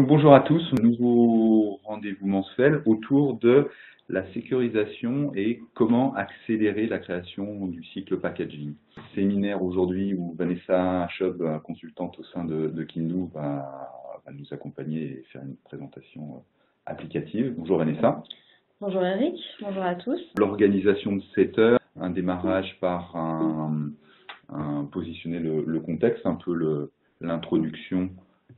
Bonjour à tous, nouveau rendez-vous mensuel autour de la sécurisation et comment accélérer la création du cycle packaging. Séminaire aujourd'hui où Vanessa Schob, consultante au sein de Kindle, va nous accompagner et faire une présentation applicative. Bonjour Vanessa. Bonjour Eric, bonjour à tous. L'organisation de 7 heures, un démarrage par positionner le contexte, un peu l'introduction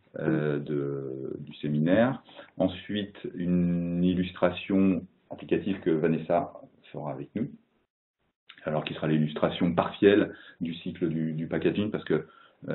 du séminaire. Ensuite, une illustration applicative que Vanessa fera avec nous, alors qui sera l'illustration partielle du cycle du packaging, parce que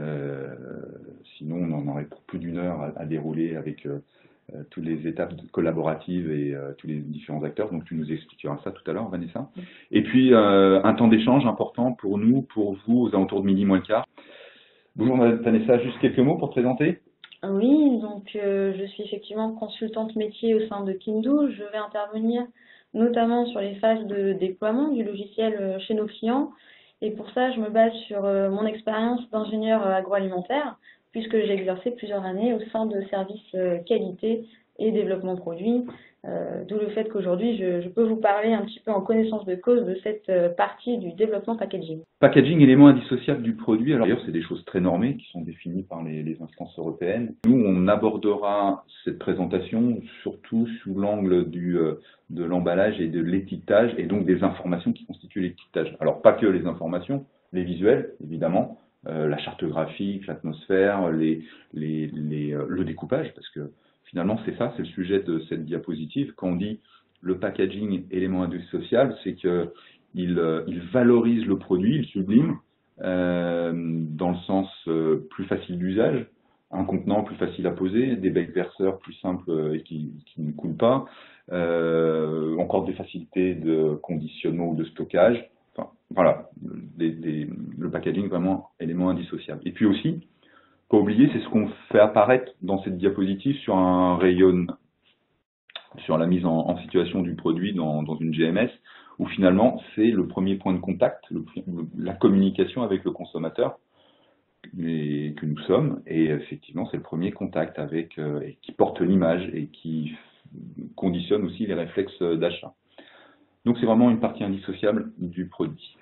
sinon on en aurait pour plus d'une heure à dérouler avec toutes les étapes collaboratives et tous les différents acteurs. Donc tu nous expliqueras ça tout à l'heure, Vanessa. Et puis un temps d'échange important pour nous, pour vous, aux alentours de midi moins le quart. Bonjour Vanessa, juste quelques mots pour te présenter. Oui, donc je suis effectivement consultante métier au sein de Kindle. Je vais intervenir notamment sur les phases de déploiement du logiciel chez nos clients. Et pour ça, je me base sur mon expérience d'ingénieur agroalimentaire, puisque j'ai exercé plusieurs années au sein de services qualité et développement produit. D'où le fait qu'aujourd'hui, je peux vous parler un petit peu en connaissance de cause de cette partie du développement packaging. Packaging, élément indissociable du produit. Alors d'ailleurs, c'est des choses très normées qui sont définies par les instances européennes. Nous, on abordera cette présentation surtout sous l'angle de l'emballage et de l'étiquetage, et donc des informations qui constituent l'étiquetage. Alors pas que les informations, les visuels, évidemment, la charte graphique, l'atmosphère, le découpage, parce que finalement, c'est ça, c'est le sujet de cette diapositive. Quand on dit le packaging élément indissociable, c'est que il valorise le produit, il sublime, dans le sens plus facile d'usage, un contenant plus facile à poser, des becs verseurs plus simples et qui ne coulent pas, encore des facilités de conditionnement ou de stockage. Enfin, voilà, le packaging vraiment élément indissociable. Et puis aussi, pas oublier, c'est ce qu'on fait apparaître dans cette diapositive sur un rayon, sur la mise en situation du produit dans une GMS, où finalement c'est le premier point de contact, la communication avec le consommateur que nous sommes, et effectivement c'est le premier contact avec et qui porte l'image et qui conditionne aussi les réflexes d'achat. Donc c'est vraiment une partie indissociable du produit.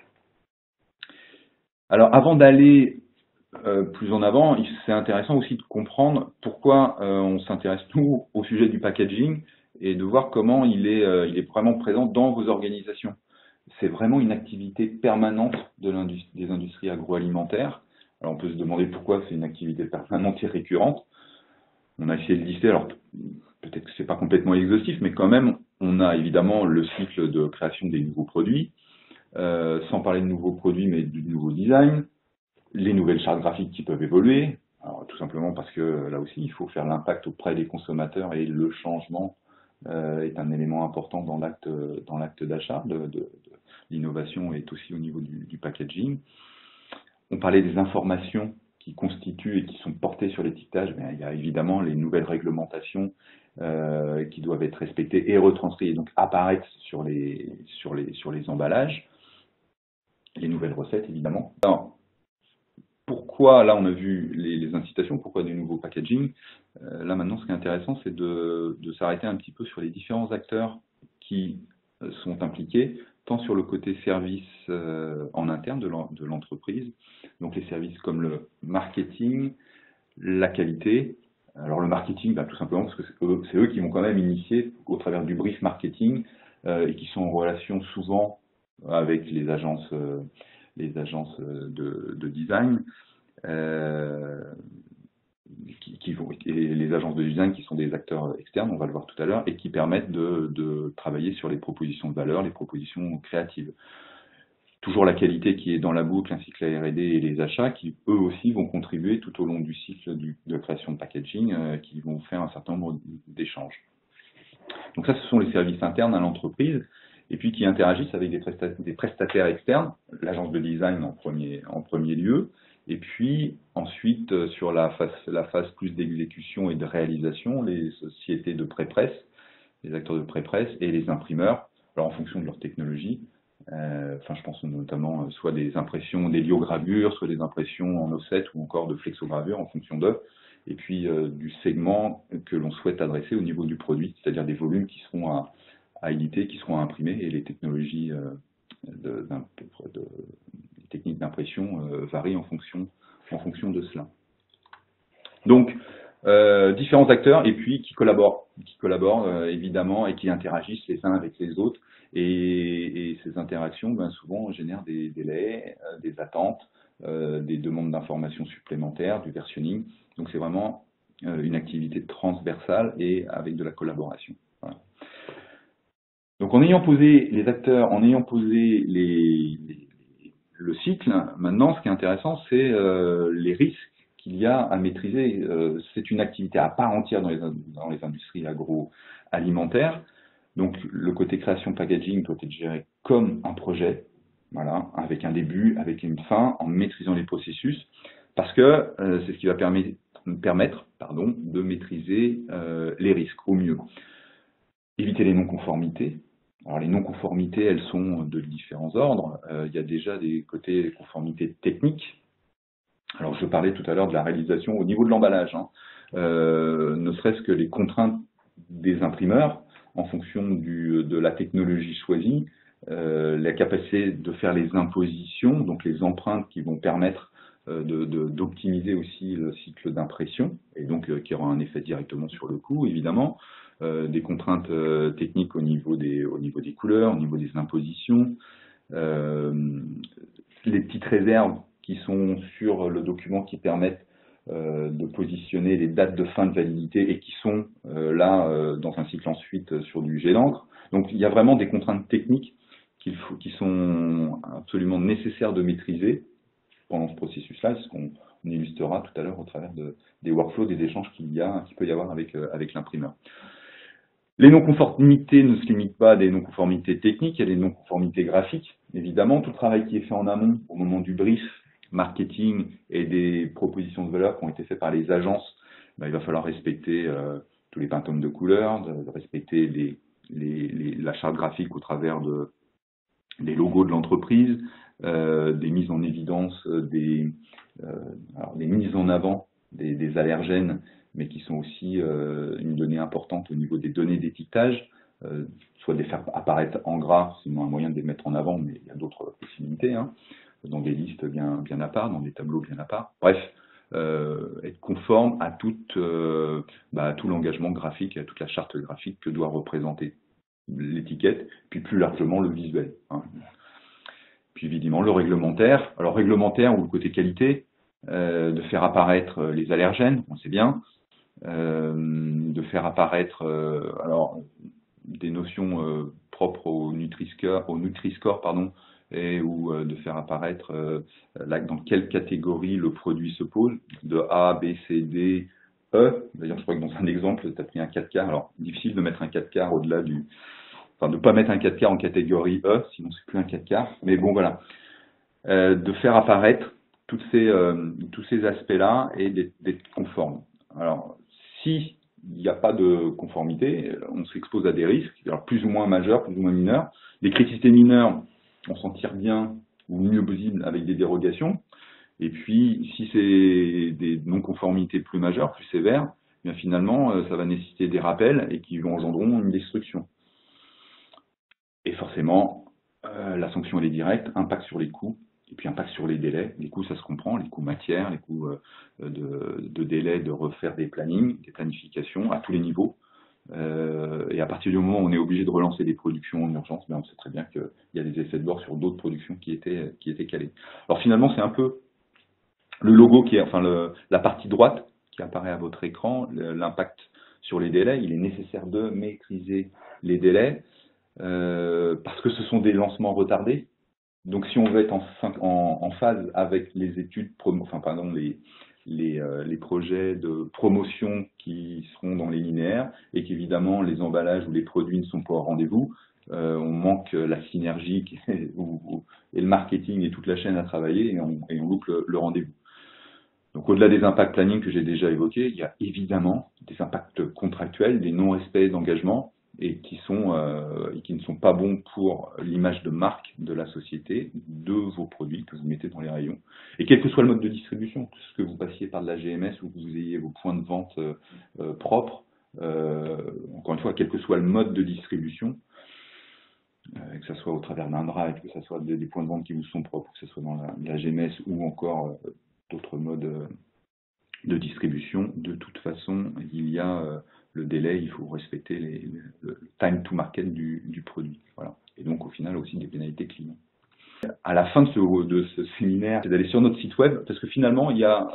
Alors avant d'aller plus en avant, c'est intéressant aussi de comprendre pourquoi on s'intéresse nous au sujet du packaging et de voir comment il est vraiment présent dans vos organisations. C'est vraiment une activité permanente des industries agroalimentaires. Alors on peut se demander pourquoi c'est une activité permanente et récurrente. On a essayé de lister, alors peut-être que c'est pas complètement exhaustif, mais quand même, on a évidemment le cycle de création des nouveaux produits, sans parler de nouveaux produits, mais du nouveau design, les nouvelles chartes graphiques qui peuvent évoluer, alors, tout simplement parce que là aussi, il faut faire l'impact auprès des consommateurs et le changement est un élément important dans l'acte d'achat. L'innovation est aussi au niveau du packaging. On parlait des informations qui constituent et qui sont portées sur l'étiquetage. Il y a évidemment les nouvelles réglementations qui doivent être respectées et retranscrites, et donc apparaître sur les emballages. Les nouvelles recettes, évidemment. Alors, pourquoi, là on a vu les incitations, pourquoi des nouveaux packaging. Là maintenant, ce qui est intéressant, c'est de s'arrêter un petit peu sur les différents acteurs qui sont impliqués, tant sur le côté service en interne de l'entreprise, donc les services comme le marketing, la qualité. Alors le marketing, tout simplement parce que c'est eux qui vont quand même initier au travers du brief marketing et qui sont en relation souvent avec les agences de design, et les agences de design qui sont des acteurs externes, on va le voir tout à l'heure, et qui permettent de travailler sur les propositions de valeur, les propositions créatives. Toujours la qualité qui est dans la boucle, ainsi que la R&D et les achats, qui eux aussi vont contribuer tout au long du cycle de création de packaging, qui vont faire un certain nombre d'échanges. Donc ça, ce sont les services internes à l'entreprise, et puis qui interagissent avec des prestataires externes, l'agence de design en premier lieu, et puis ensuite sur la phase plus d'exécution et de réalisation, les sociétés de pré-presse, les acteurs de pré-presse et les imprimeurs, alors en fonction de leur technologie. Je pense notamment soit des impressions, des liogravures, soit des impressions en offset ou encore de flexogravure en fonction d'eux. et puis du segment que l'on souhaite adresser au niveau du produit, c'est-à-dire des volumes qui seront à éditer, qui seront à imprimer, et les technologies les techniques d'impression varient en fonction de cela. Donc, différents acteurs et puis qui collaborent évidemment et qui interagissent les uns avec les autres. Et ces interactions, souvent, génèrent des délais, des attentes, des demandes d'informations supplémentaires, du versionning. Donc, c'est vraiment une activité transversale et avec de la collaboration. Voilà. Donc, en ayant posé les acteurs, en ayant posé le cycle, maintenant, ce qui est intéressant, c'est les risques qu'il y a à maîtriser. C'est une activité à part entière dans les industries agroalimentaires. Donc, le côté création packaging doit être géré comme un projet, voilà, avec un début, avec une fin, en maîtrisant les processus, parce que c'est ce qui va permettre de maîtriser les risques au mieux. Éviter les non-conformités. Alors, les non-conformités, elles sont de différents ordres. Il y a déjà des côtés conformités techniques. Alors, je parlais tout à l'heure de la réalisation au niveau de l'emballage, ne serait-ce que les contraintes des imprimeurs en fonction de la technologie choisie, la capacité de faire les impositions, donc les empreintes qui vont permettre d'optimiser aussi le cycle d'impression, et donc qui aura un effet directement sur le coût, évidemment, des contraintes techniques au niveau des couleurs, au niveau des impositions, les petites réserves qui sont sur le document qui permettent de positionner les dates de fin de validité et qui sont dans un cycle ensuite sur du jet d'encre. Donc il y a vraiment des contraintes techniques qui sont absolument nécessaires de maîtriser pendant ce processus-là, ce qu'on illustrera tout à l'heure au travers des workflows, des échanges qu'il peut y avoir avec l'imprimeur. Les non-conformités ne se limitent pas à des non-conformités techniques, il y a des non-conformités graphiques. Évidemment, tout le travail qui est fait en amont, au moment du brief, marketing et des propositions de valeur qui ont été faites par les agences, il va falloir respecter tous les pantômes de couleurs, de respecter la charte graphique au travers des logos de l'entreprise, des mises en évidence, des mises en avant des allergènes, mais qui sont aussi une donnée importante au niveau des données d'étiquetage, soit de les faire apparaître en gras, sinon un moyen de les mettre en avant, mais il y a d'autres possibilités, dans des listes bien à part, dans des tableaux bien à part. Bref, être conforme à tout l'engagement graphique, à toute la charte graphique que doit représenter l'étiquette, puis plus largement le visuel. Puis évidemment le réglementaire. Alors réglementaire ou le côté qualité, de faire apparaître les allergènes, on sait bien, de faire apparaître des notions propres au Nutri-Score, ou de faire apparaître dans quelle catégorie le produit se pose, de A, B, C, D, E. D'ailleurs, je crois que dans un exemple, tu as pris un 4 quarts. Alors, difficile de mettre un 4 quarts au-delà de ne pas mettre un 4 quarts en catégorie E, sinon c'est plus un 4 quarts. Mais bon, voilà. De faire apparaître tous ces aspects-là et d'être conforme. Alors, s'il n'y a pas de conformité, on s'expose à des risques, alors plus ou moins majeurs, plus ou moins mineurs. Les critiques mineures, on s'en tire bien ou mieux possible avec des dérogations. Et puis, si c'est des non-conformités plus majeures, plus sévères, bien finalement, ça va nécessiter des rappels et qui engendreront une destruction. Et forcément, la sanction, elle est directe, impact sur les coûts, et puis impact sur les délais. Les coûts, ça se comprend, les coûts matières, les coûts de délai, de refaire des plannings, des planifications à tous les niveaux. Et à partir du moment où on est obligé de relancer des productions en urgence, on sait très bien qu'il y a des effets de bord sur d'autres productions qui étaient calées. Alors finalement, c'est un peu le logo la partie droite qui apparaît à votre écran, l'impact sur les délais. Il est nécessaire de maîtriser les délais parce que ce sont des lancements retardés. Donc si on veut être en phase avec les études, les projets de promotion qui seront dans les linéaires et qu'évidemment les emballages ou les produits ne sont pas au rendez-vous, on manque la synergie et le marketing et toute la chaîne à travailler et on loupe le rendez-vous. Donc au-delà des impacts planning que j'ai déjà évoqués, il y a évidemment des impacts contractuels, des non-respects d'engagement. et qui ne sont pas bons pour l'image de marque de la société, de vos produits que vous mettez dans les rayons. Et quel que soit le mode de distribution, que vous passiez par de la GMS ou que vous ayez vos points de vente propres, encore une fois, quel que soit le mode de distribution, que ce soit au travers d'un drive, que ce soit des points de vente qui vous sont propres, que ce soit dans la GMS ou encore d'autres modes de distribution, de toute façon, il y a le délai, il faut respecter le time to market du produit. Voilà. Et donc, au final, aussi des pénalités clients. À la fin de ce séminaire, c'est d'aller sur notre site web, parce que finalement, il y a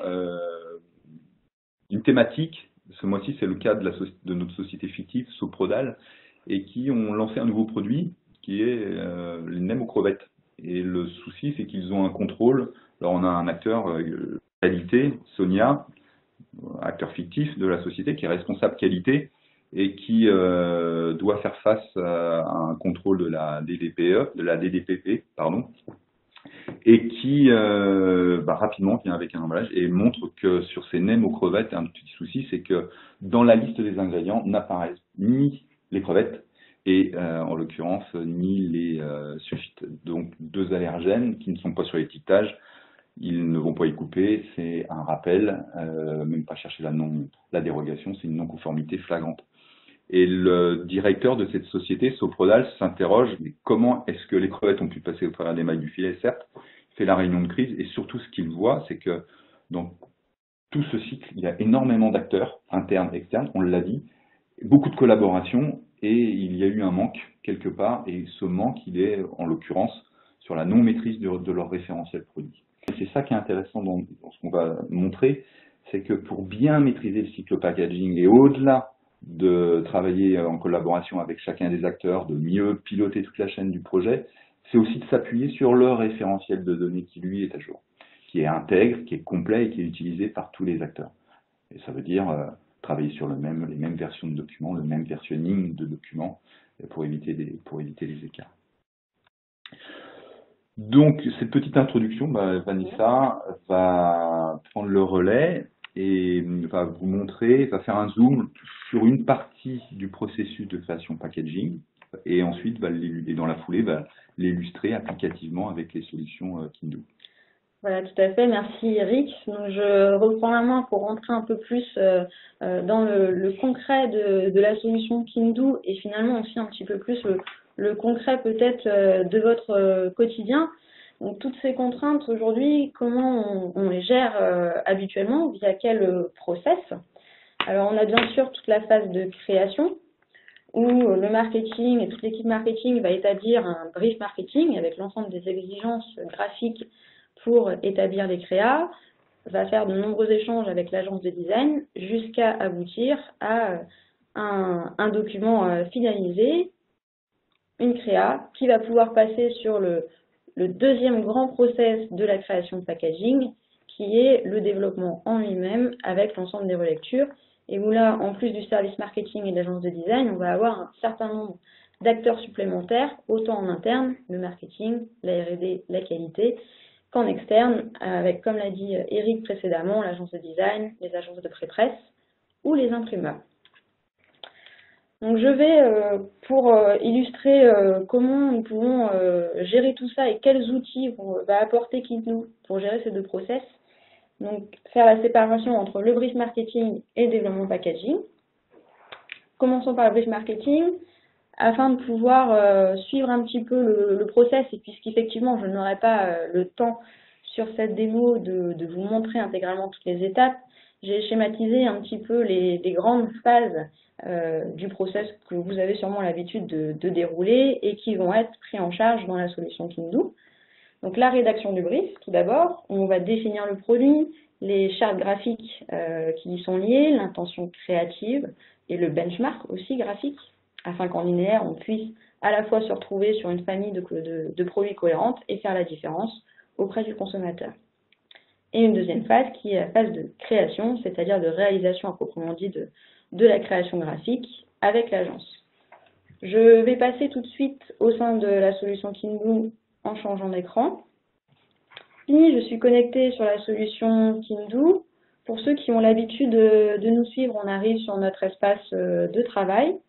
une thématique. Ce mois-ci, c'est le cas de notre société fictive, Soprodal, et qui ont lancé un nouveau produit qui est les nems aux crevettes. Et le souci, c'est qu'ils ont un contrôle. Alors, on a un acteur qualité, Sonia, acteur fictif de la société, qui est responsable qualité et qui doit faire face à un contrôle de la DDPP, pardon, et qui rapidement vient avec un emballage et montre que sur ces nems aux crevettes, un petit souci, c'est que dans la liste des ingrédients n'apparaissent ni les crevettes et en l'occurrence ni les sulfites. Donc 2 allergènes qui ne sont pas sur l'étiquetage, ils ne vont pas y couper, c'est un rappel, même pas chercher la dérogation, c'est une non-conformité flagrante. Et le directeur de cette société, Soprodal, s'interroge, mais comment est-ce que les crevettes ont pu passer au travers des mailles du filet? Certes, il fait la réunion de crise, et surtout ce qu'il voit, c'est que dans tout ce cycle, il y a énormément d'acteurs, internes, externes, on l'a dit, beaucoup de collaboration, et il y a eu un manque quelque part, et ce manque, il est en l'occurrence sur la non-maîtrise de leur référentiel produit. Et c'est ça qui est intéressant dans ce qu'on va montrer, c'est que pour bien maîtriser le cycle packaging, et au-delà de travailler en collaboration avec chacun des acteurs, de mieux piloter toute la chaîne du projet, c'est aussi de s'appuyer sur le référentiel de données qui, lui, est à jour, qui est intègre, qui est complet et qui est utilisé par tous les acteurs. Et ça veut dire travailler sur les mêmes versions de documents, le même versionning de documents pour éviter les écarts. Donc, cette petite introduction, Vanessa va prendre le relais et va vous montrer, va faire un zoom sur une partie du processus de création packaging et ensuite, et dans la foulée, va l'illustrer applicativement avec les solutions Kindu. Voilà, tout à fait. Merci Eric. Donc, je reprends la main pour rentrer un peu plus dans le concret de la solution Kindu et finalement aussi un petit peu plus le concret peut-être de votre quotidien. Donc, toutes ces contraintes aujourd'hui, comment on les gère habituellement, via quel process? Alors, on a bien sûr toute la phase de création où le marketing et toute l'équipe marketing va établir un brief marketing avec l'ensemble des exigences graphiques pour établir les créas, va faire de nombreux échanges avec l'agence de design jusqu'à aboutir à un document finalisé, une créa qui va pouvoir passer sur le deuxième grand process de la création de packaging, qui est le développement en lui-même avec l'ensemble des relectures, et où là, en plus du service marketing et de l'agence de design, on va avoir un certain nombre d'acteurs supplémentaires, autant en interne, le marketing, la R&D, la qualité, qu'en externe, avec, comme l'a dit Eric précédemment, l'agence de design, les agences de pré-presse ou les imprimeurs. Donc je vais, pour illustrer comment nous pouvons gérer tout ça et quels outils va apporter Kindu pour gérer ces deux process, donc faire la séparation entre le brief marketing et le développement packaging. Commençons par le brief marketing, afin de pouvoir suivre un petit peu le process, et puisqu'effectivement je n'aurai pas le temps sur cette démo de vous montrer intégralement toutes les étapes, j'ai schématisé un petit peu les grandes phases du process que vous avez sûrement l'habitude de dérouler et qui vont être pris en charge dans la solution Kindu. Donc la rédaction du brief, tout d'abord, on va définir le produit, les chartes graphiques qui y sont liées, l'intention créative et le benchmark aussi graphique, afin qu'en linéaire, on puisse à la fois se retrouver sur une famille de produits cohérentes et faire la différence auprès du consommateur. Et une deuxième phase qui est la phase de création, c'est-à-dire de réalisation à proprement dit de la création graphique avec l'agence. Je vais passer tout de suite au sein de la solution Kindu en changeant d'écran. Puis, je suis connectée sur la solution Kindu. Pour ceux qui ont l'habitude de nous suivre, on arrive sur notre espace de travail.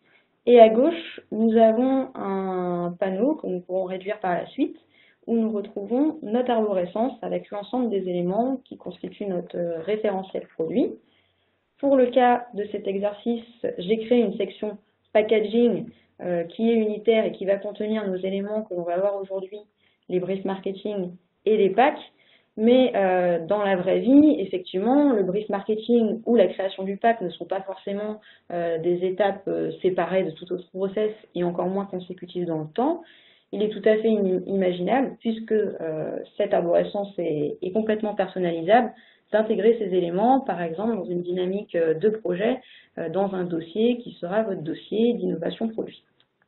Et à gauche, nous avons un panneau que nous pourrons réduire par la suite, où nous retrouvons notre arborescence avec l'ensemble des éléments qui constituent notre référentiel produit. Pour le cas de cet exercice, j'ai créé une section packaging qui est unitaire et qui va contenir nos éléments que l'on va voir aujourd'hui, les briefs marketing et les packs. Mais dans la vraie vie, effectivement, le brief marketing ou la création du pack ne sont pas forcément des étapes séparées de tout autre process et encore moins consécutives dans le temps. Il est tout à fait imaginable, puisque cette arborescence est complètement personnalisable, d'intégrer ces éléments, par exemple, dans une dynamique de projet, dans un dossier qui sera votre dossier d'innovation produit.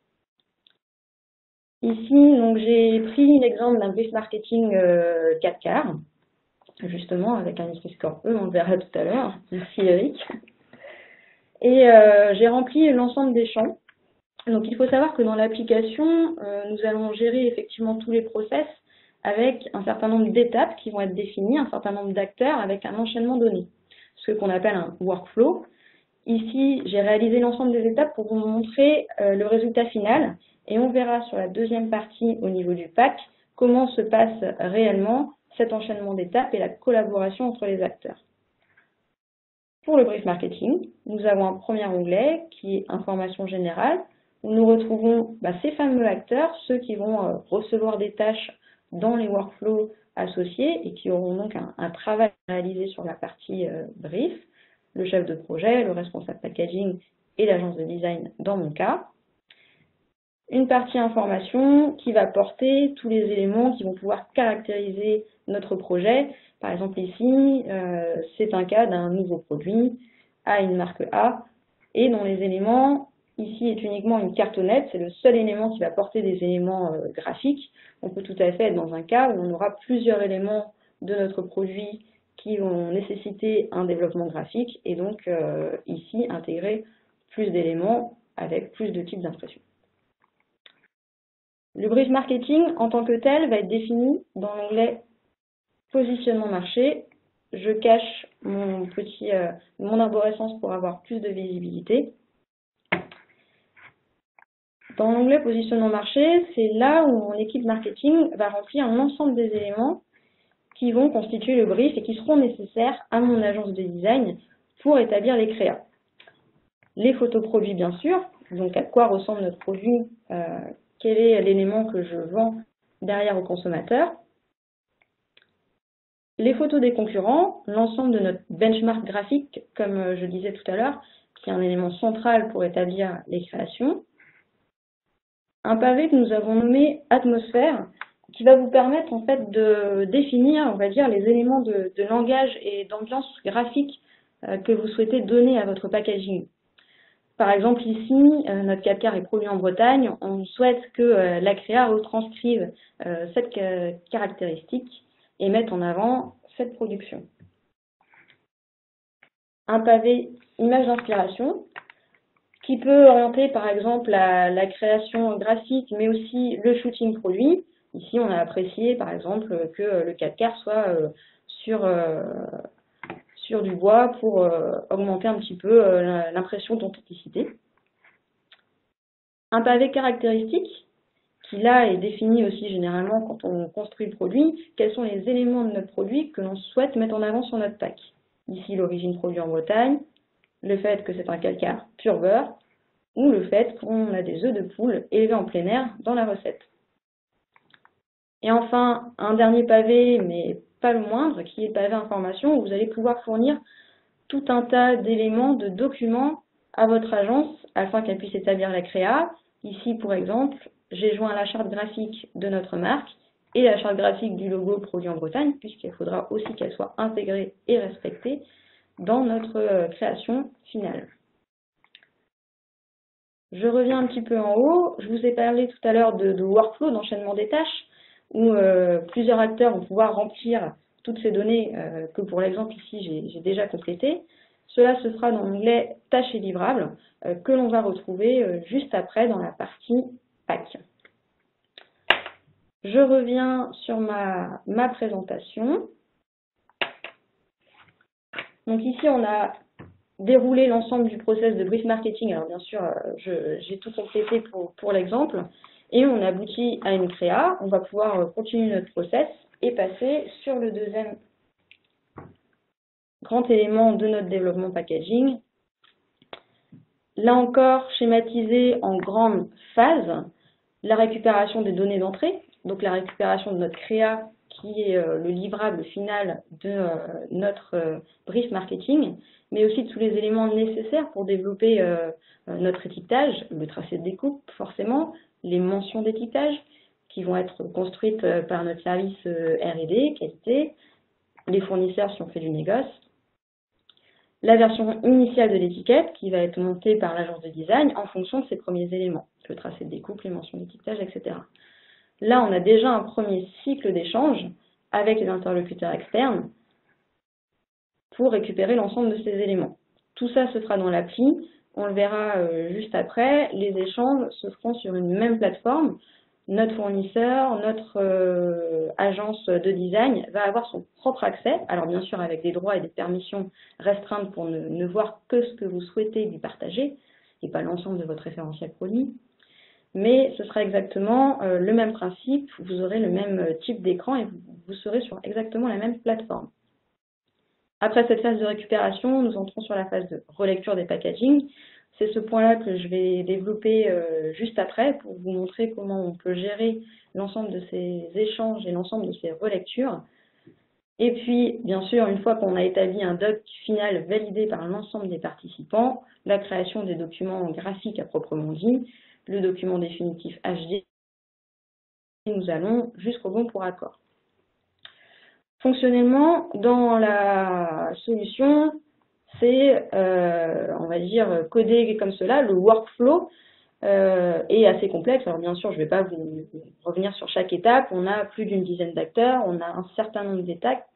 Ici, donc, j'ai pris l'exemple d'un brief marketing 4 quarts, justement, avec un Nutri-Score E, on le verra tout à l'heure. Merci Eric. Et j'ai rempli l'ensemble des champs. Donc, il faut savoir que dans l'application, nous allons gérer effectivement tous les process avec un certain nombre d'étapes qui vont être définies, un certain nombre d'acteurs avec un enchaînement donné, ce qu'on appelle un workflow. Ici, j'ai réalisé l'ensemble des étapes pour vous montrer le résultat final et on verra sur la deuxième partie au niveau du pack comment se passe réellement cet enchaînement d'étapes et la collaboration entre les acteurs. Pour le brief marketing, nous avons un premier onglet qui est information générale où nous retrouvons ces fameux acteurs, ceux qui vont recevoir des tâches dans les workflows associés et qui auront donc un travail réalisé sur la partie brief, le chef de projet, le responsable packaging et l'agence de design dans mon cas. Une partie information qui va porter tous les éléments qui vont pouvoir caractériser notre projet. Par exemple ici, c'est un cas d'un nouveau produit à une marque A et dont les éléments, ici est uniquement une cartonnette, c'est le seul élément qui va porter des éléments graphiques. On peut tout à fait être dans un cas où on aura plusieurs éléments de notre produit qui vont nécessiter un développement graphique et donc ici intégrer plus d'éléments avec plus de types d'impression. Le brief marketing en tant que tel va être défini dans l'onglet positionnement marché. Je cache mon arborescence pour avoir plus de visibilité. Dans l'onglet positionnement marché, c'est là où mon équipe marketing va remplir l'ensemble des éléments qui vont constituer le brief et qui seront nécessaires à mon agence de design pour établir les créas. Les photos produits, bien sûr, donc à quoi ressemble notre produit, quel est l'élément que je vends derrière au consommateur. Les photos des concurrents, l'ensemble de notre benchmark graphique, comme je disais tout à l'heure, qui est un élément central pour établir les créations. Un pavé que nous avons nommé atmosphère, qui va vous permettre en fait de définir, on va dire, les éléments de langage et d'ambiance graphique que vous souhaitez donner à votre packaging. Par exemple, ici, notre 4 quarts est produit en Bretagne. On souhaite que la créa retranscrive cette caractéristique et mette en avant cette production. Un pavé image d'inspiration qui peut orienter par exemple la création graphique, mais aussi le shooting produit. Ici, on a apprécié par exemple que le 4 quarts soit sur du bois pour augmenter un petit peu l'impression d'authenticité. Un pavé caractéristique, qui là est défini aussi généralement quand on construit le produit, quels sont les éléments de notre produit que l'on souhaite mettre en avant sur notre pack. Ici, l'origine produit en Bretagne, le fait que c'est un calcaire pur beurre, ou le fait qu'on a des œufs de poule élevés en plein air dans la recette. Et enfin, un dernier pavé, mais pas le moindre, qui est le pavé information, où vous allez pouvoir fournir tout un tas d'éléments, de documents à votre agence afin qu'elle puisse établir la créa. Ici, pour exemple, j'ai joint la charte graphique de notre marque et la charte graphique du logo produit en Bretagne, puisqu'il faudra aussi qu'elle soit intégrée et respectée dans notre création finale. Je reviens un petit peu en haut. Je vous ai parlé tout à l'heure de workflow, d'enchaînement des tâches, où plusieurs acteurs vont pouvoir remplir toutes ces données que pour l'exemple ici j'ai déjà complété. Cela se fera dans l'onglet tâches et livrables que l'on va retrouver juste après dans la partie pack. Je reviens sur ma présentation. Donc ici on a dérouler l'ensemble du process de brief marketing. Alors bien sûr, j'ai tout complété pour l'exemple. Et on aboutit à une créa. On va pouvoir continuer notre process et passer sur le deuxième grand élément de notre développement packaging. Là encore, schématisé en grandes phases, la récupération des données d'entrée, donc la récupération de notre créa qui est le livrable final de notre brief marketing, mais aussi de tous les éléments nécessaires pour développer notre étiquetage, le tracé de découpe forcément, les mentions d'étiquetage qui vont être construites par notre service R&D, qualité, les fournisseurs si on fait du négoce, la version initiale de l'étiquette qui va être montée par l'agence de design en fonction de ces premiers éléments, le tracé de découpe, les mentions d'étiquetage, etc. Là, on a déjà un premier cycle d'échange avec les interlocuteurs externes pour récupérer l'ensemble de ces éléments. Tout ça se fera dans l'appli, on le verra juste après, les échanges se feront sur une même plateforme. Notre fournisseur, notre agence de design va avoir son propre accès, alors bien sûr avec des droits et des permissions restreintes pour ne voir que ce que vous souhaitez lui partager, et pas l'ensemble de votre référentiel produit. Mais ce sera exactement le même principe, vous aurez le même type d'écran et vous serez sur exactement la même plateforme. Après cette phase de récupération, nous entrons sur la phase de relecture des packaging. C'est ce point-là que je vais développer juste après pour vous montrer comment on peut gérer l'ensemble de ces échanges et l'ensemble de ces relectures. Et puis, bien sûr, une fois qu'on a établi un doc final validé par l'ensemble des participants, la création des documents graphiques à proprement dit, le document définitif HD, et nous allons jusqu'au bon pour accord. Fonctionnellement, dans la solution, c'est, on va dire, codé comme cela. Le workflow est assez complexe. Alors bien sûr, je ne vais pas vous revenir sur chaque étape. On a plus d'une dizaine d'acteurs, on a un certain nombre d'étapes,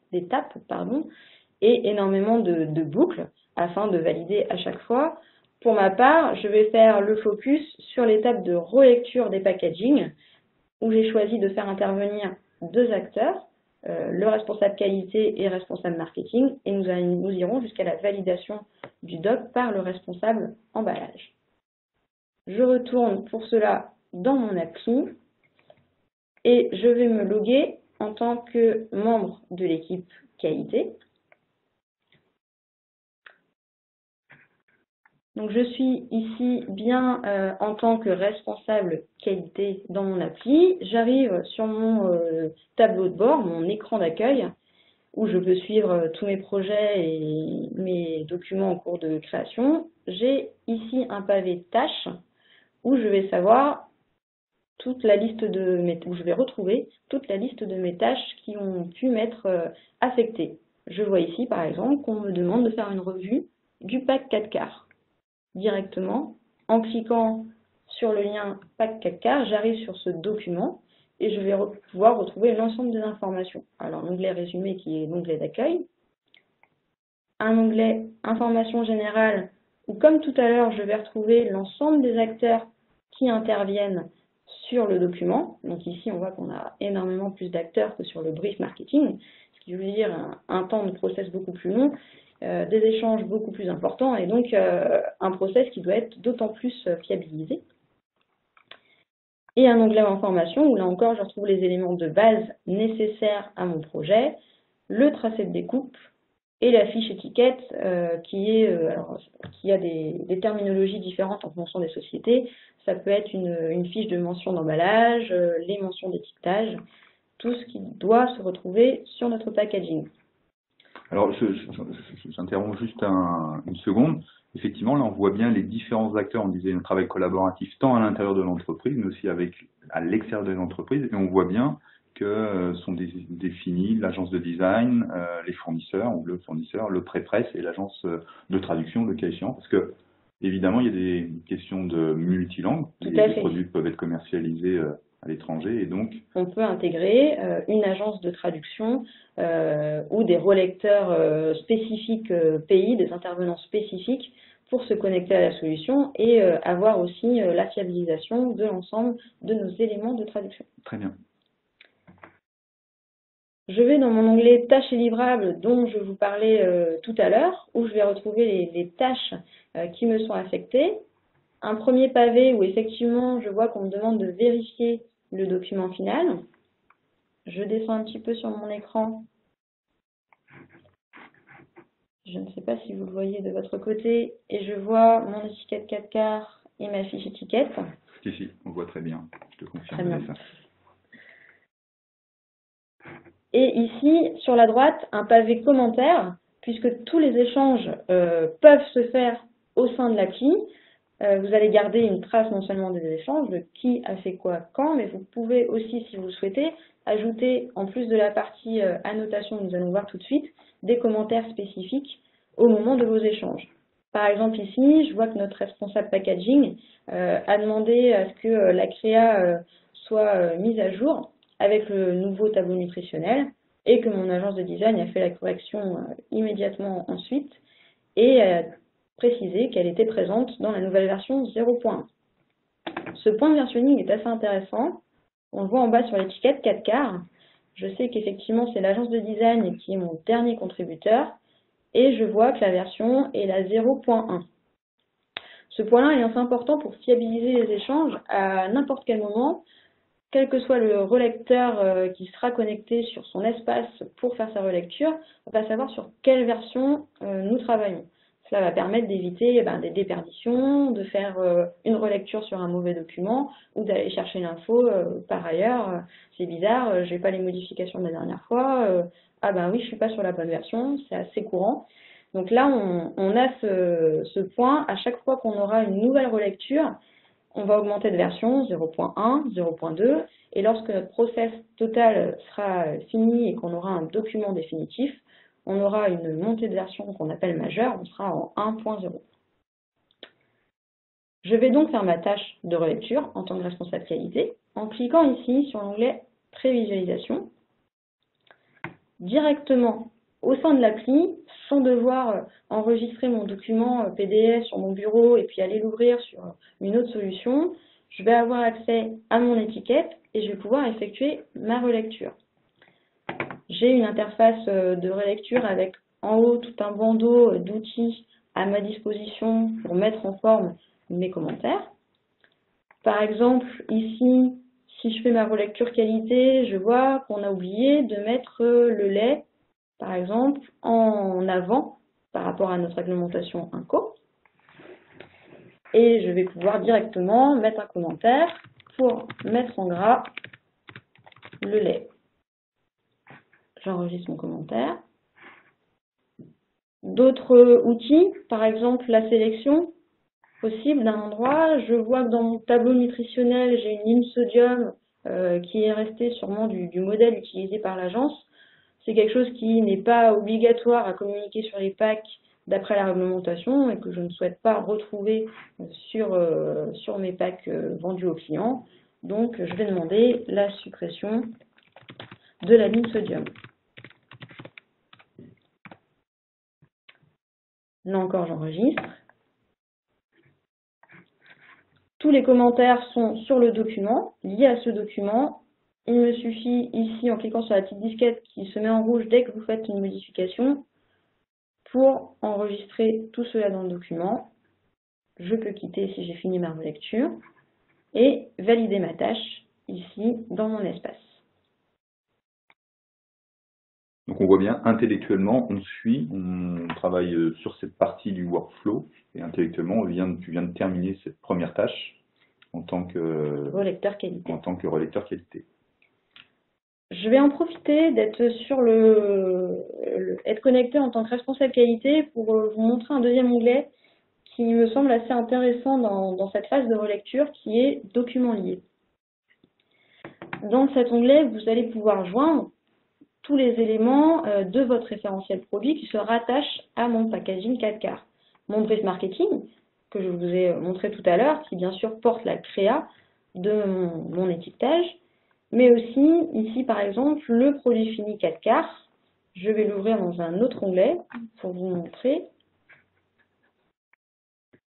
et énormément de boucles afin de valider à chaque fois. Pour ma part, je vais faire le focus sur l'étape de relecture des packaging, où j'ai choisi de faire intervenir 2 acteurs, le responsable qualité et responsable marketing, et nous irons jusqu'à la validation du doc par le responsable emballage. Je retourne pour cela dans mon appli et je vais me loguer en tant que membre de l'équipe qualité. Donc je suis ici bien en tant que responsable qualité dans mon appli. J'arrive sur mon tableau de bord, mon écran d'accueil, où je peux suivre tous mes projets et mes documents en cours de création. J'ai ici un pavé de tâches où je vais savoir toute la liste où je vais retrouver toute la liste de mes tâches qui ont pu m'être affectées. Je vois ici par exemple qu'on me demande de faire une revue du pack 4 quarts. Directement, en cliquant sur le lien pack 4 quarts, j'arrive sur ce document et je vais pouvoir retrouver l'ensemble des informations. Alors l'onglet résumé qui est l'onglet d'accueil, un onglet information générale où comme tout à l'heure je vais retrouver l'ensemble des acteurs qui interviennent sur le document. Donc ici on voit qu'on a énormément plus d'acteurs que sur le brief marketing, ce qui veut dire un temps de process beaucoup plus long, des échanges beaucoup plus importants et donc un process qui doit être d'autant plus fiabilisé. Et un onglet information où là encore je retrouve les éléments de base nécessaires à mon projet, le tracé de découpe et la fiche étiquette qui a des terminologies différentes en fonction des sociétés. Ça peut être une fiche de mention d'emballage, les mentions d'étiquetage, tout ce qui doit se retrouver sur notre packaging. Alors, j'interromps juste une seconde. Effectivement, là, on voit bien les différents acteurs. On disait un travail collaboratif tant à l'intérieur de l'entreprise, mais aussi à l'extérieur de l'entreprise. Et on voit bien que sont définis l'agence de design, les fournisseurs, ou le fournisseur, le pré-presse et l'agence de traduction, le cas échéant. Parce que, évidemment, il y a des questions de multilangue. Les produits peuvent être commercialisés à l'étranger et donc on peut intégrer une agence de traduction ou des relecteurs spécifiques pays, des intervenants spécifiques pour se connecter à la solution et avoir aussi la fiabilisation de l'ensemble de nos éléments de traduction. Très bien. Je vais dans mon onglet tâches et livrables dont je vous parlais tout à l'heure, où je vais retrouver les tâches qui me sont affectées. Un premier pavé où effectivement je vois qu'on me demande de vérifier le document final. Je descends un petit peu sur mon écran. Je ne sais pas si vous le voyez de votre côté. Et je vois mon étiquette 4 quarts et ma fiche étiquette. Si, on voit très bien. Je te confirme. Très bien. Ça. Et ici, sur la droite, un pavé commentaire, puisque tous les échanges peuvent se faire au sein de l'appli. Vous allez garder une trace non seulement des échanges, de qui a fait quoi quand, mais vous pouvez aussi, si vous le souhaitez, ajouter, en plus de la partie annotation que nous allons voir tout de suite, des commentaires spécifiques au moment de vos échanges. Par exemple ici, je vois que notre responsable packaging a demandé à ce que la créa soit mise à jour avec le nouveau tableau nutritionnel et que mon agence de design a fait la correction immédiatement ensuite et précisé qu'elle était présente dans la nouvelle version 0.1. Ce point de versionning est assez intéressant. On le voit en bas sur l'étiquette 4 quarts. Je sais qu'effectivement c'est l'agence de design qui est mon dernier contributeur et je vois que la version est la 0.1. Ce point-là est assez important pour fiabiliser les échanges à n'importe quel moment, quel que soit le relecteur qui sera connecté sur son espace pour faire sa relecture, on va savoir sur quelle version nous travaillons. Cela va permettre d'éviter des déperditions, de faire une relecture sur un mauvais document ou d'aller chercher l'info par ailleurs. C'est bizarre, je n'ai pas les modifications de la dernière fois. Ah ben oui, je ne suis pas sur la bonne version, c'est assez courant. Donc là, on a ce point, à chaque fois qu'on aura une nouvelle relecture, on va augmenter de version 0.1, 0.2, et lorsque notre process total sera fini et qu'on aura un document définitif, on aura une montée de version qu'on appelle majeure, on sera en 1.0. Je vais donc faire ma tâche de relecture en tant que responsable qualité en cliquant ici sur l'onglet Prévisualisation. Directement au sein de l'appli, sans devoir enregistrer mon document PDF sur mon bureau et puis aller l'ouvrir sur une autre solution, je vais avoir accès à mon étiquette et je vais pouvoir effectuer ma relecture. J'ai une interface de relecture avec en haut tout un bandeau d'outils à ma disposition pour mettre en forme mes commentaires. Par exemple, ici, si je fais ma relecture qualité, je vois qu'on a oublié de mettre le lait, par exemple, en avant par rapport à notre réglementation INCO. Et je vais pouvoir directement mettre un commentaire pour mettre en gras le lait. J'enregistre mon commentaire. D'autres outils, par exemple la sélection possible d'un endroit. Je vois que dans mon tableau nutritionnel, j'ai une ligne sodium qui est restée sûrement du modèle utilisé par l'agence. C'est quelque chose qui n'est pas obligatoire à communiquer sur les packs d'après la réglementation et que je ne souhaite pas retrouver sur mes packs vendus aux clients. Donc, je vais demander la suppression de la ligne sodium. Là encore, j'enregistre. Tous les commentaires sont sur le document, liés à ce document. Il me suffit ici, en cliquant sur la petite disquette qui se met en rouge dès que vous faites une modification, pour enregistrer tout cela dans le document. Je peux quitter si j'ai fini ma relecture et valider ma tâche ici dans mon espace. Donc on voit bien, intellectuellement, on suit, on travaille sur cette partie du workflow, et intellectuellement, tu viens de terminer cette première tâche en tant que relecteur qualité. qualité. Je vais en profiter d'être sur être connecté en tant que responsable qualité pour vous montrer un deuxième onglet qui me semble assez intéressant dans cette phase de relecture, qui est documents liés. Dans cet onglet, vous allez pouvoir joindre tous les éléments de votre référentiel produit qui se rattachent à mon packaging 4 quarts. Mon brief marketing, que je vous ai montré tout à l'heure, qui bien sûr porte la créa de mon étiquetage, mais aussi ici par exemple le produit fini 4 quarts. Je vais l'ouvrir dans un autre onglet pour vous montrer.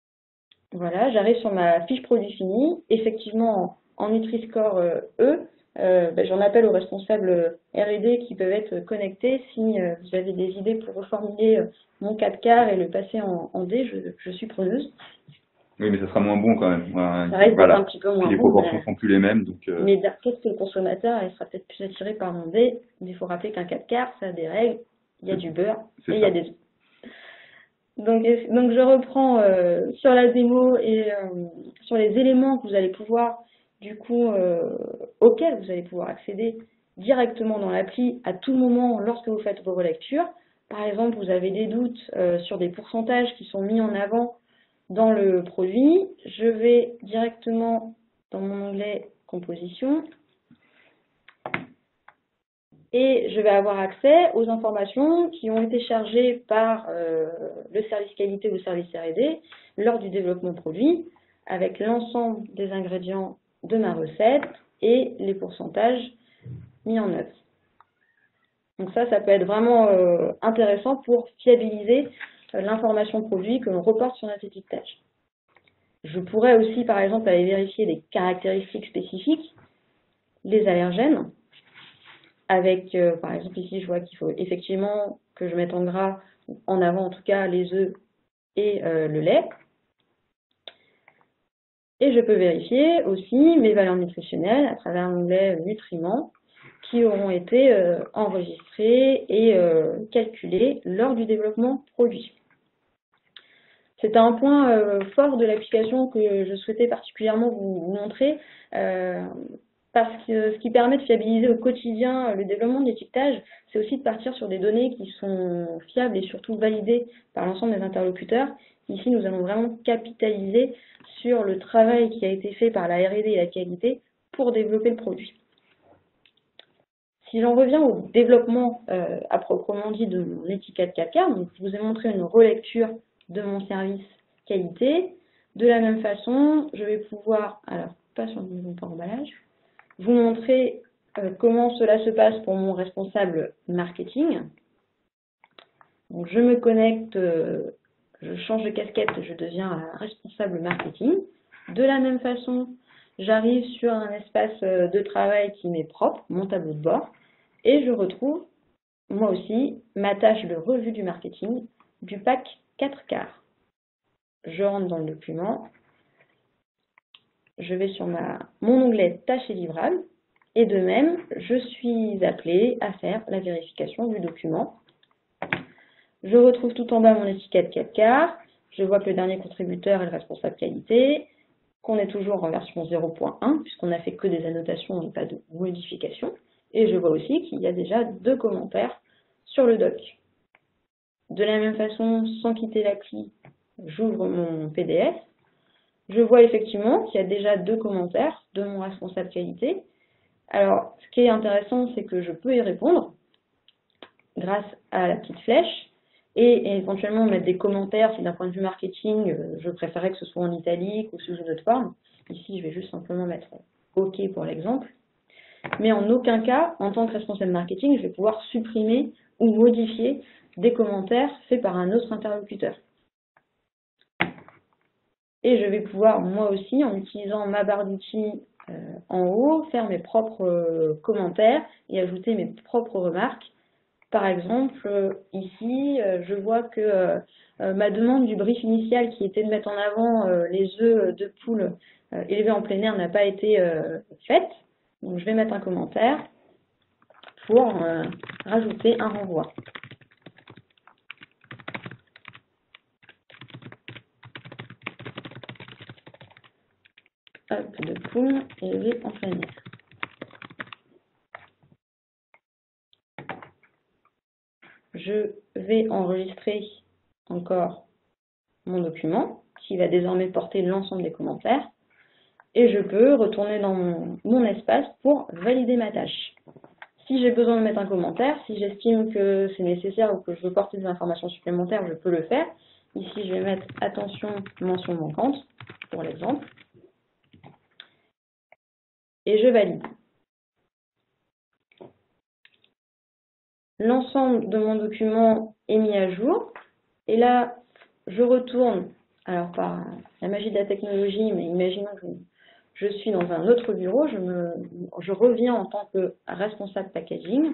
Voilà, j'arrive sur ma fiche produit fini. Effectivement, en Nutri-Score E, j'en appelle aux responsables R&D qui peuvent être connectés. Si vous avez des idées pour reformuler mon 4 quarts et le passer en D, je suis preneuse. Oui, mais ça sera moins bon quand même. Ça risque d'être un petit peu moins les bon. proportions sont plus les mêmes. Donc, mais peut-être que le consommateur il sera peut-être plus attiré par mon D, mais il faut rappeler qu'un 4 quarts, ça a des règles, il y a du beurre et il y a des œufs. Donc je reprends sur la démo et sur les éléments que vous allez pouvoir, du coup, auxquels vous allez pouvoir accéder directement dans l'appli à tout moment lorsque vous faites vos relectures. Par exemple, vous avez des doutes sur des pourcentages qui sont mis en avant dans le produit. Je vais directement dans mon onglet composition et je vais avoir accès aux informations qui ont été chargées par le service qualité ou le service R&D lors du développement produit, avec l'ensemble des ingrédients de ma recette et les pourcentages mis en œuvre. Donc ça peut être vraiment intéressant pour fiabiliser l'information produit que l'on reporte sur notre étiquetage. Je pourrais aussi, par exemple, aller vérifier les caractéristiques spécifiques, les allergènes, avec, par exemple, ici, je vois qu'il faut effectivement que je mette en gras, en avant en tout cas, les œufs et le lait. Et je peux vérifier aussi mes valeurs nutritionnelles à travers l'onglet nutriments qui auront été enregistrés et calculés lors du développement produit. C'est un point fort de l'application que je souhaitais particulièrement vous montrer parce que ce qui permet de fiabiliser au quotidien le développement de l'étiquetage, c'est aussi de partir sur des données qui sont fiables et surtout validées par l'ensemble des interlocuteurs. Ici, nous allons vraiment capitaliser sur le travail qui a été fait par la R&D et la qualité pour développer le produit. Si j'en reviens au développement à proprement dit de mon étiquette 4 quarts, donc je vous ai montré une relecture de mon service qualité. De la même façon, je vais pouvoir, alors pas sur le niveau par emballage, vous montrer comment cela se passe pour mon responsable marketing. Donc je me connecte, je change de casquette, je deviens responsable marketing. De la même façon, j'arrive sur un espace de travail qui m'est propre, mon tableau de bord, et je retrouve, moi aussi, ma tâche de revue du marketing du pack 4 quarts. Je rentre dans le document, je vais sur mon onglet tâches et livrables, et de même, je suis appelée à faire la vérification du document. Je retrouve tout en bas mon étiquette 4 quarts, je vois que le dernier contributeur est le responsable qualité, qu'on est toujours en version 0.1, puisqu'on n'a fait que des annotations et pas de modifications. Et je vois aussi qu'il y a déjà 2 commentaires sur le doc. De la même façon, sans quitter l'appli, j'ouvre mon PDF. Je vois effectivement qu'il y a déjà 2 commentaires de mon responsable qualité. Alors, ce qui est intéressant, c'est que je peux y répondre grâce à la petite flèche et éventuellement mettre des commentaires si d'un point de vue marketing, je préférais que ce soit en italique ou sous une autre forme. Ici, je vais juste simplement mettre OK pour l'exemple. Mais en aucun cas, en tant que responsable marketing, je vais pouvoir supprimer ou modifier des commentaires faits par un autre interlocuteur. Et je vais pouvoir, moi aussi, en utilisant ma barre d'outils en haut, faire mes propres commentaires et ajouter mes propres remarques. Par exemple, ici, je vois que ma demande du brief initial qui était de mettre en avant les œufs de poule élevés en plein air n'a pas été faite. Donc, je vais mettre un commentaire pour rajouter un renvoi. Hop, de poule élevée en plein air. Je vais enregistrer encore mon document qui va désormais porter l'ensemble des commentaires et je peux retourner dans mon espace pour valider ma tâche. Si j'ai besoin de mettre un commentaire, si j'estime que c'est nécessaire ou que je veux porter des informations supplémentaires, je peux le faire. Ici, je vais mettre attention, mention manquante, pour l'exemple, et je valide. L'ensemble de mon document est mis à jour, et là, je retourne, alors par la magie de la technologie, mais imaginons que je suis dans un autre bureau, je reviens en tant que responsable packaging.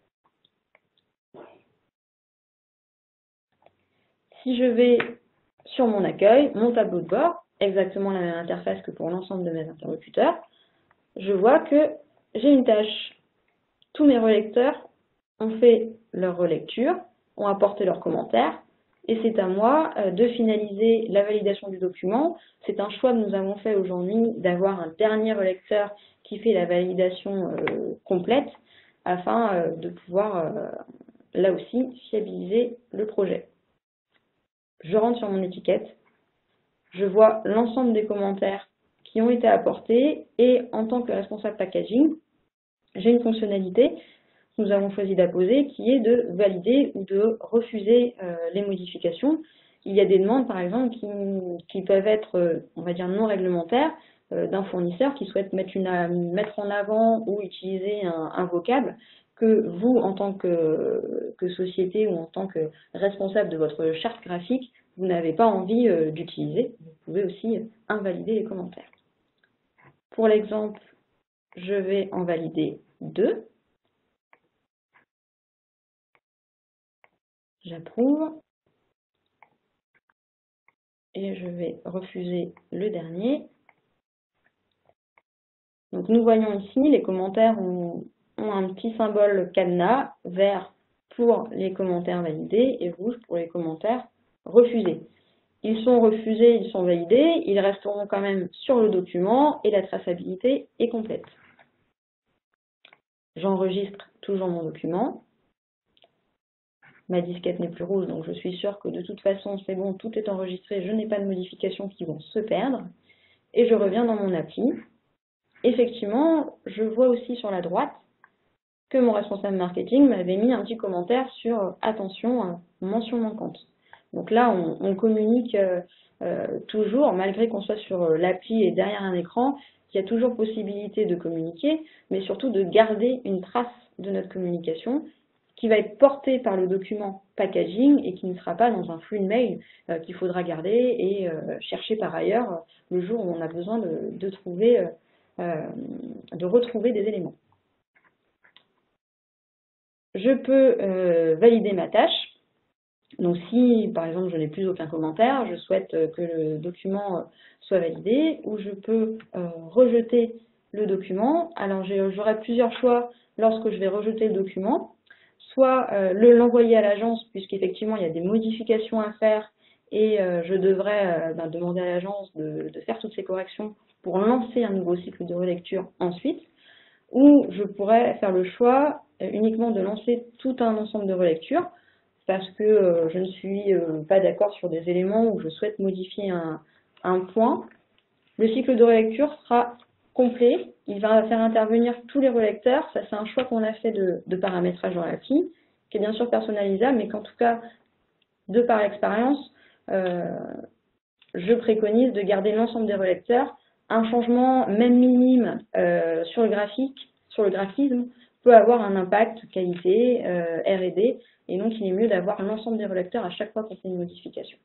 Si je vais sur mon accueil, mon tableau de bord, exactement la même interface que pour l'ensemble de mes interlocuteurs, je vois que j'ai une tâche. Tous mes relecteurs ont fait leur relecture, ont apporté leurs commentaires, et c'est à moi de finaliser la validation du document. C'est un choix que nous avons fait aujourd'hui d'avoir un dernier relecteur qui fait la validation complète afin de pouvoir, là aussi, fiabiliser le projet. Je rentre sur mon étiquette, je vois l'ensemble des commentaires qui ont été apportés et en tant que responsable packaging, j'ai une fonctionnalité que nous avons choisi d'apposer qui est de valider ou de refuser les modifications. Il y a des demandes, par exemple, qui peuvent être, on va dire, non réglementaires d'un fournisseur qui souhaite mettre en avant ou utiliser un vocable que vous, en tant que société ou en tant que responsable de votre charte graphique, vous n'avez pas envie d'utiliser. Vous pouvez aussi invalider les commentaires. Pour l'exemple, je vais en valider 2. J'approuve. Et je vais refuser le dernier. Donc nous voyons ici, les commentaires ont un petit symbole cadenas, vert pour les commentaires validés et rouge pour les commentaires refusés. Ils sont refusés, ils sont validés, ils resteront quand même sur le document et la traçabilité est complète. J'enregistre toujours mon document. Ma disquette n'est plus rouge, donc je suis sûre que de toute façon, c'est bon, tout est enregistré, je n'ai pas de modifications qui vont se perdre. Et je reviens dans mon appli. Effectivement, je vois aussi sur la droite que mon responsable marketing m'avait mis un petit commentaire sur « Attention, mention manquante ». Donc là, on communique toujours, malgré qu'on soit sur l'appli et derrière un écran, il y a toujours possibilité de communiquer, mais surtout de garder une trace de notre communication qui va être portée par le document packaging et qui ne sera pas dans un flux de mail qu'il faudra garder et chercher par ailleurs le jour où on a besoin de retrouver des éléments. Je peux valider ma tâche. Donc si, par exemple, je n'ai plus aucun commentaire, je souhaite que le document soit validé, ou je peux rejeter le document. Alors j'aurai plusieurs choix lorsque je vais rejeter le document. Soit l'envoyer à l'agence, puisqu'effectivement il y a des modifications à faire et je devrais demander à l'agence de faire toutes ces corrections pour lancer un nouveau cycle de relecture ensuite. Ou je pourrais faire le choix uniquement de lancer tout un ensemble de relectures parce que je ne suis pas d'accord sur des éléments ou je souhaite modifier un point. Le cycle de relecture sera complet, il va faire intervenir tous les relecteurs, ça c'est un choix qu'on a fait de paramétrage dans l'appli, qui est bien sûr personnalisable, mais qu'en tout cas, de par l'expérience, je préconise de garder l'ensemble des relecteurs. Un changement, même minime, sur le graphisme, peut avoir un impact qualité, R&D, et donc il est mieux d'avoir l'ensemble des relecteurs à chaque fois qu'on fait une modification.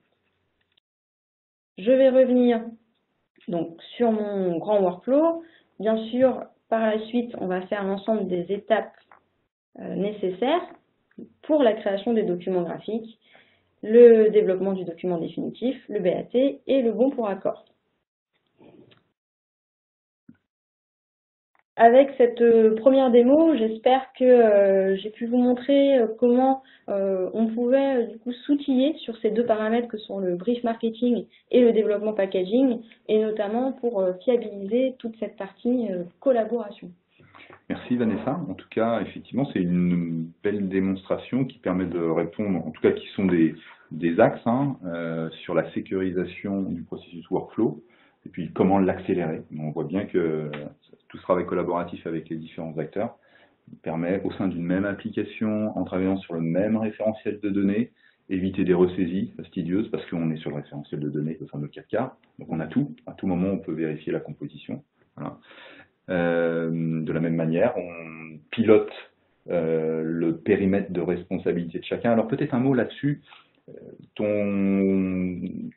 Je vais revenir donc, sur mon grand workflow. Bien sûr, par la suite, on va faire l'ensemble des étapes nécessaires pour la création des documents graphiques, le développement du document définitif, le BAT et le bon pour accord. Avec cette première démo, j'espère que j'ai pu vous montrer comment on pouvait du coup s'outiller sur ces deux paramètres que sont le brief marketing et le développement packaging, et notamment pour fiabiliser toute cette partie collaboration. Merci Vanessa. En tout cas, effectivement, c'est une belle démonstration qui permet de répondre, en tout cas qui sont des axes sur la sécurisation du processus workflow et puis comment l'accélérer. On voit bien que tout ce travail collaboratif avec les différents acteurs permet, au sein d'une même application, en travaillant sur le même référentiel de données, éviter des ressaisies fastidieuses parce qu'on est sur le référentiel de données, le fameux 4K. Donc on a tout. À tout moment, on peut vérifier la composition. Voilà. De la même manière, on pilote le périmètre de responsabilité de chacun. Alors peut-être un mot là-dessus. Tu as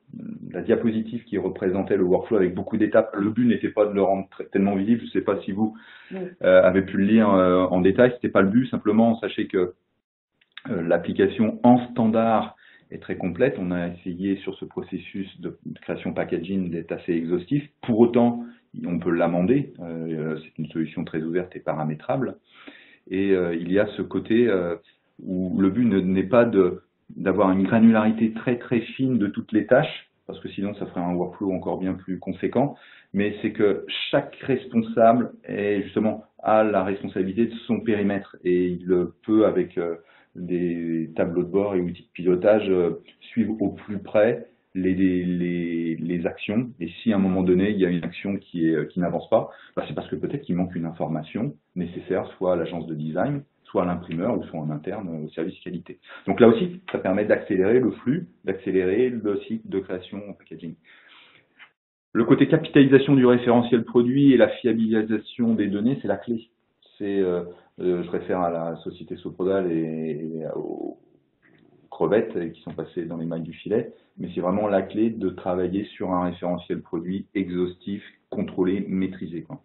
la diapositive qui représentait le workflow avec beaucoup d'étapes. Le but n'était pas de le rendre tellement visible. Je ne sais pas si vous avez pu le lire en détail. C'était pas le but. Simplement, sachez que l'application en standard est très complète. On a essayé sur ce processus de création packaging d'être assez exhaustif. Pour autant, on peut l'amender. C'est une solution très ouverte et paramétrable. Et il y a ce côté où le but n'est pas d'avoir une granularité très très fine de toutes les tâches, parce que sinon ça ferait un workflow encore bien plus conséquent, mais c'est que chaque responsable a la responsabilité de son périmètre et il peut avec des tableaux de bord et outils de pilotage suivre au plus près les actions. Et si à un moment donné il y a une action qui n'avance pas, c'est parce que peut-être qu'il manque une information nécessaire, soit à l'agence de design, soit à l'imprimeur ou soit en interne au service qualité. Donc là aussi, ça permet d'accélérer le flux, d'accélérer le cycle de création en packaging. Le côté capitalisation du référentiel produit et la fiabilisation des données, c'est la clé. Je réfère à la société Soprodal et aux crevettes qui sont passées dans les mailles du filet, mais c'est vraiment la clé de travailler sur un référentiel produit exhaustif, contrôlé, maîtrisé, quoi.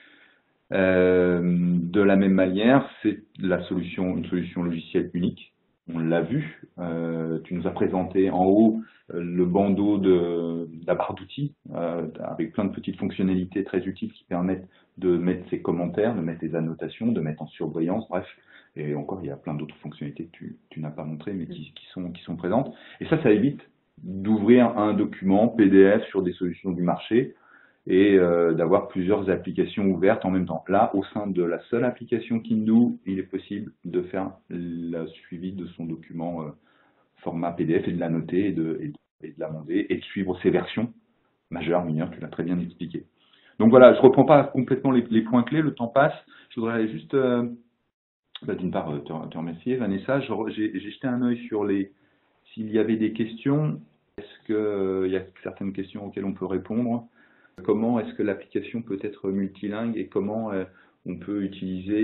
De la même manière, c'est une solution logicielle unique. On l'a vu. Tu nous as présenté en haut le bandeau de la barre d'outils avec plein de petites fonctionnalités très utiles qui permettent de mettre ses commentaires, de mettre des annotations, de mettre en surbrillance, bref. Et encore, il y a plein d'autres fonctionnalités que tu n'as pas montrées, mais qui sont présentes. Et ça évite d'ouvrir un document PDF sur des solutions du marché et d'avoir plusieurs applications ouvertes en même temps. Là, au sein de la seule application Kindu, il est possible de faire le suivi de son document format PDF et de l'annoter et de l'amender et de suivre ses versions majeures, mineures, tu l'as très bien expliqué. Donc voilà, je ne reprends pas complètement les points clés, le temps passe. Je voudrais juste, d'une part, te remercier, Vanessa. J'ai jeté un œil sur s'il y avait des questions. Est-ce qu'il y a certaines questions auxquelles on peut répondre? Comment est-ce que l'application peut être multilingue et comment on peut utiliser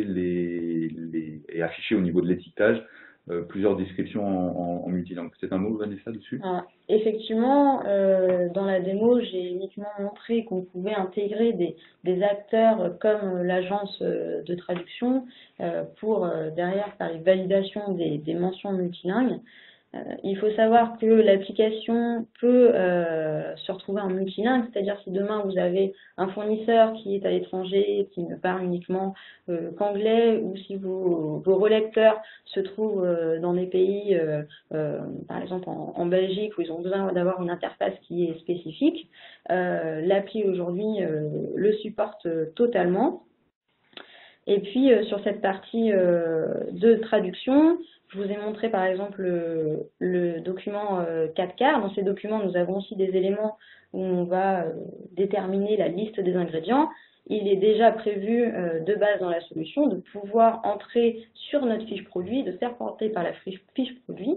et afficher au niveau de l'étiquetage plusieurs descriptions en multilingue. Peut-être un mot, Vanessa, dessus? Effectivement, dans la démo, j'ai uniquement montré qu'on pouvait intégrer des acteurs comme l'agence de traduction pour derrière faire les validations des mentions multilingues. Il faut savoir que l'application peut se retrouver en multilingue, c'est-à-dire si demain vous avez un fournisseur qui est à l'étranger, qui ne parle uniquement qu'anglais, ou si vos relecteurs se trouvent dans des pays, par exemple en Belgique, où ils ont besoin d'avoir une interface qui est spécifique, l'appli aujourd'hui le supporte totalement. Et puis sur cette partie de traduction, je vous ai montré par exemple le document 4K. Dans ces documents, nous avons aussi des éléments où on va déterminer la liste des ingrédients. Il est déjà prévu de base dans la solution de pouvoir entrer sur notre fiche produit, de faire porter par la fiche produit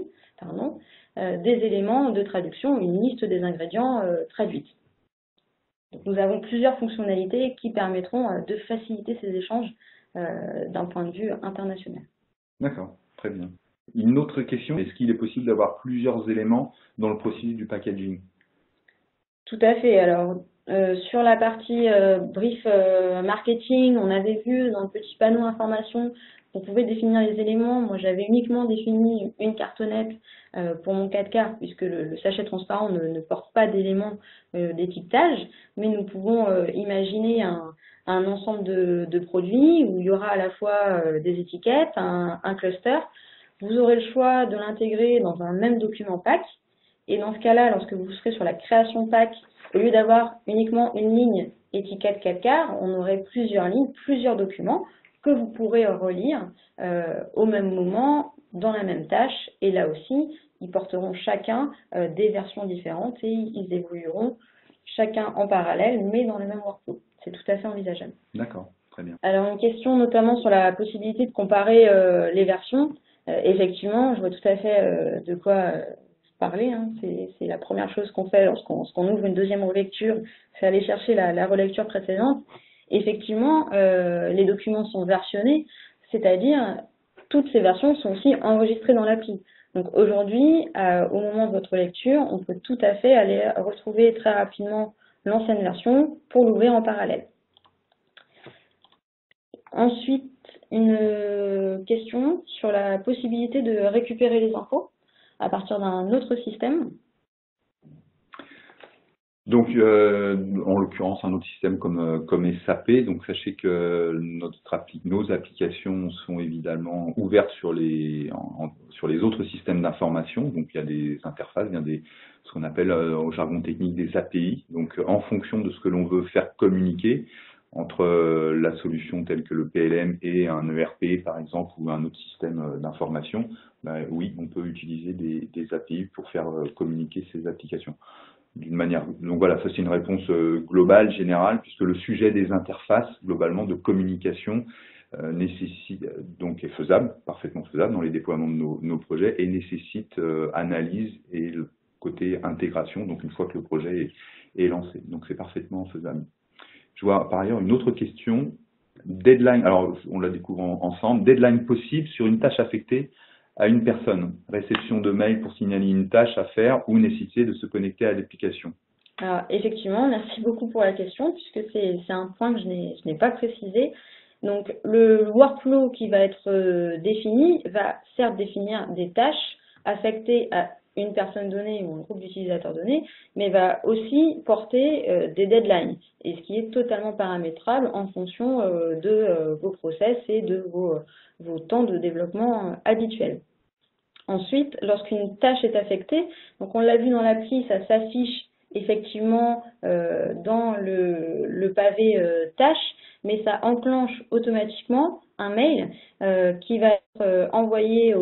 des éléments de traduction, une liste des ingrédients traduite. Donc, nous avons plusieurs fonctionnalités qui permettront de faciliter ces échanges d'un point de vue international. D'accord, très bien. Une autre question, est-ce qu'il est possible d'avoir plusieurs éléments dans le processus du packaging? Tout à fait. Alors, sur la partie brief marketing, on avait vu dans le petit panneau information qu'on pouvait définir les éléments. Moi, j'avais uniquement défini une cartonnette pour mon 4K, puisque le sachet transparent ne porte pas d'éléments d'étiquetage, mais nous pouvons imaginer un ensemble de produits où il y aura à la fois des étiquettes, un cluster. Vous aurez le choix de l'intégrer dans un même document pack. Et dans ce cas-là, lorsque vous serez sur la création pack, au lieu d'avoir uniquement une ligne étiquette 4K, on aurait plusieurs lignes, plusieurs documents que vous pourrez relire au même moment, dans la même tâche. Et là aussi, ils porteront chacun des versions différentes et ils évolueront chacun en parallèle, mais dans le même workflow. C'est tout à fait envisageable. D'accord, très bien. Alors, une question notamment sur la possibilité de comparer les versions. Effectivement, je vois tout à fait de quoi parler. Hein. C'est la première chose qu'on fait lorsqu'on ouvre une deuxième relecture, c'est aller chercher la relecture précédente. Effectivement, les documents sont versionnés, c'est-à-dire toutes ces versions sont aussi enregistrées dans l'appli. Donc aujourd'hui, au moment de votre lecture, on peut tout à fait aller retrouver très rapidement l'ancienne version pour l'ouvrir en parallèle. Ensuite, une question sur la possibilité de récupérer les infos à partir d'un autre système. Donc, en l'occurrence, un autre système comme SAP. Donc, sachez que nos applications sont évidemment ouvertes sur les autres systèmes d'information. Donc, il y a des interfaces, il y a ce qu'on appelle au jargon technique des API. Donc, en fonction de ce que l'on veut faire communiquer entre la solution telle que le PLM et un ERP, par exemple, ou un autre système d'information, oui, on peut utiliser des API pour faire communiquer ces applications. D'une manière. Donc voilà, ça c'est une réponse globale, générale, puisque le sujet des interfaces, globalement, de communication, nécessite, donc est faisable, parfaitement faisable dans les déploiements de nos projets, et nécessite analyse et le côté intégration, donc une fois que le projet est lancé. Donc c'est parfaitement faisable. Je vois par ailleurs une autre question. Deadline, alors on la découvre ensemble, deadline possible sur une tâche affectée à une personne, réception de mail pour signaler une tâche à faire ou nécessité de se connecter à l'application. Alors, effectivement, merci beaucoup pour la question, puisque c'est un point que je n'ai pas précisé. Donc, le workflow qui va être défini va certes définir des tâches affectées à une personne donnée ou un groupe d'utilisateurs donnés, mais va aussi porter des deadlines, et ce qui est totalement paramétrable en fonction de vos process et de vos temps de développement habituels. Ensuite, lorsqu'une tâche est affectée, donc on l'a vu dans l'appli, ça s'affiche effectivement dans le pavé tâche, mais ça enclenche automatiquement un mail qui va être envoyé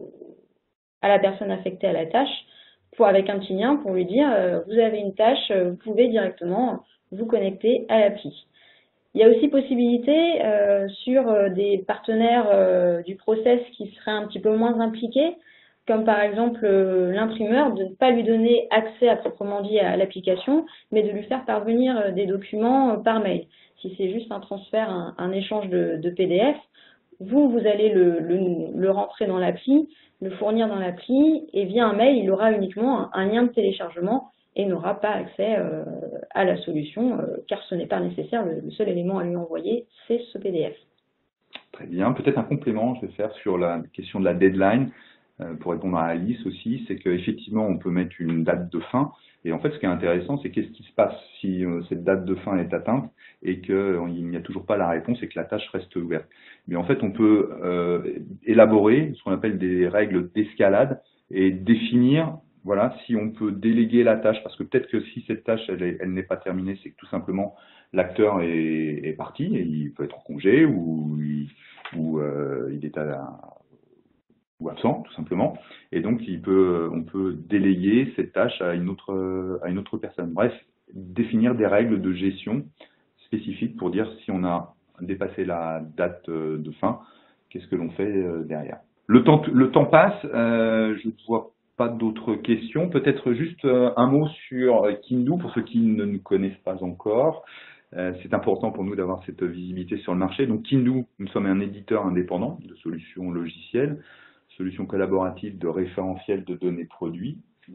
à la personne affectée à la tâche avec un petit lien pour lui dire vous avez une tâche, vous pouvez directement vous connecter à l'appli. Il y a aussi possibilité sur des partenaires du process qui seraient un petit peu moins impliqués, comme par exemple l'imprimeur, de ne pas lui donner accès à proprement dit à l'application, mais de lui faire parvenir des documents par mail. Si c'est juste un transfert, un échange de PDF, vous allez le rentrer dans l'appli, le fournir dans l'appli, et via un mail, il aura uniquement un lien de téléchargement et n'aura pas accès à la solution, car ce n'est pas nécessaire, le seul élément à lui envoyer, c'est ce PDF. Très bien, peut-être un complément, je vais faire sur la question de la deadline, pour répondre à Alice aussi, c'est qu'effectivement, on peut mettre une date de fin, et en fait, ce qui est intéressant, c'est qu'est-ce qui se passe si cette date de fin est atteinte et qu'il n'y a toujours pas la réponse et que la tâche reste ouverte. Mais en fait, on peut élaborer ce qu'on appelle des règles d'escalade et définir, voilà, si on peut déléguer la tâche, parce que peut-être que si cette tâche, elle n'est pas terminée, c'est que tout simplement, l'acteur est parti, et il peut être en congé, ou il est ou absent, tout simplement. Et donc, on peut déléguer cette tâche à une autre personne. Bref, définir des règles de gestion spécifiques pour dire si on a dépassé la date de fin, qu'est-ce que l'on fait derrière. Le temps passe, je ne vois pas d'autres questions. Peut-être juste un mot sur Kindu, pour ceux qui ne nous connaissent pas encore. C'est important pour nous d'avoir cette visibilité sur le marché. Donc Kindu, nous sommes un éditeur indépendant de solutions logicielles, solution collaborative de référentiel de données produits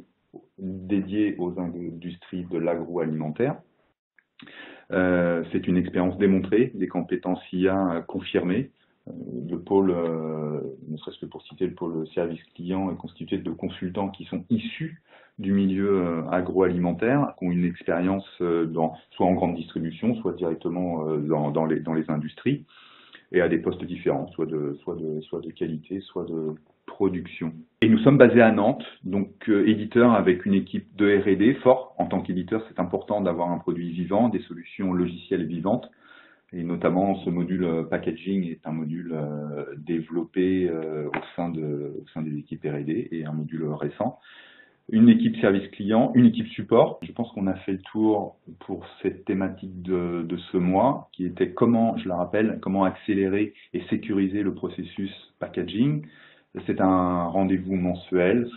dédiée aux industries de l'agroalimentaire. C'est une expérience démontrée, des compétences IA confirmées. Le pôle, ne serait-ce que pour citer le pôle service client, est constitué de consultants qui sont issus du milieu agroalimentaire, qui ont une expérience soit en grande distribution, soit directement dans les industries, et à des postes différents, soit de qualité, soit de production. Et nous sommes basés à Nantes, donc éditeur avec une équipe de R&D fort. En tant qu'éditeur, c'est important d'avoir un produit vivant, des solutions logicielles vivantes, et notamment ce module packaging est un module développé au sein des équipes R&D et un module récent. Une équipe service client, une équipe support. Je pense qu'on a fait le tour pour cette thématique de ce mois, qui était comment, je la rappelle, comment accélérer et sécuriser le processus packaging. C'est un rendez-vous mensuel,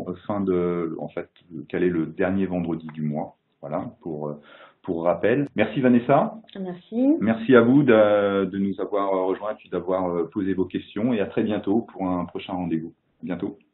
en fait, quel est le dernier vendredi du mois. Voilà, pour rappel. Merci Vanessa. Merci. Merci à vous de nous avoir rejoints et puis d'avoir posé vos questions, et à très bientôt pour un prochain rendez-vous. À bientôt.